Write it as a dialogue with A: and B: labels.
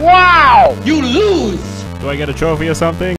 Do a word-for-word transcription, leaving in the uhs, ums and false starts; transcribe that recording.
A: Wow! You lose!
B: Do I get a trophy or something?